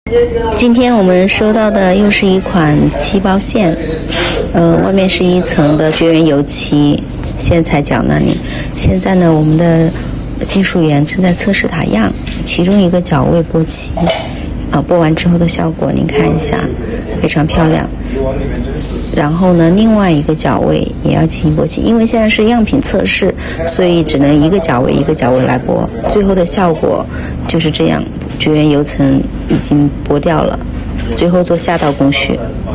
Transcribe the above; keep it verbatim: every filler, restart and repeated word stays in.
今天我们收到的又是一款漆包线，呃，外面是一层的绝缘油漆，线材角那里。现在呢，我们的技术员正在测试打样，其中一个角位剥漆，啊，剥完之后的效果您看一下，非常漂亮。然后呢，另外一个角位也要进行剥漆，因为现在是样品测试，所以只能一个角位一个角位来剥，最后的效果就是这样，绝缘油层已经剥掉了，最后做下道工序。